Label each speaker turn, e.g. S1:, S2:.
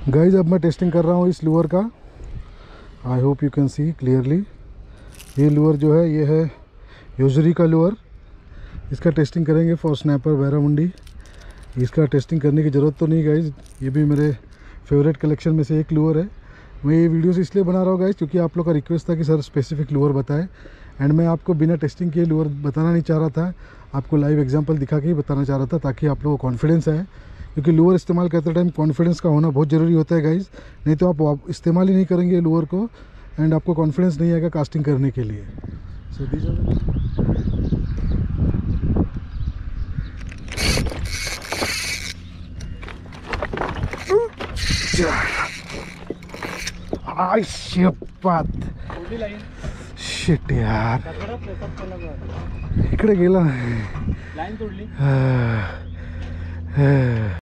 S1: Guys अब मैं testing कर रहा हूँ इस लूअर का। I hope you can see clearly. ये लूअर जो है ये है यूजरी का लूअर। इसका टेस्टिंग करेंगे फॉर स्नैपर बैरामुंडी। इसका टेस्टिंग करने की ज़रूरत तो नहीं गाइज, ये भी मेरे फेवरेट कलेक्शन में से एक लूअर है। मैं ये वीडियोस इसलिए बना रहा हूँ गाइज क्योंकि आप लोग का रिक्वेस्ट था कि सर स्पेसिफिक लूअर बताएं, एंड मैं आपको बिना टेस्टिंग के लूअर बताना नहीं चाह रहा था, आपको लाइव एग्जांपल दिखा के ही बताना चाह रहा था ताकि आप लोगों को कॉन्फिडेंस आए। क्योंकि लूअर इस्तेमाल करते टाइम कॉन्फिडेंस का होना बहुत ज़रूरी होता है गाइज, नहीं तो आप इस्तेमाल ही नहीं करेंगे लूअर को एंड आपको कॉन्फिडेंस नहीं आएगा कास्टिंग करने के लिए। सो दीज शिट यार, इकडे गेला.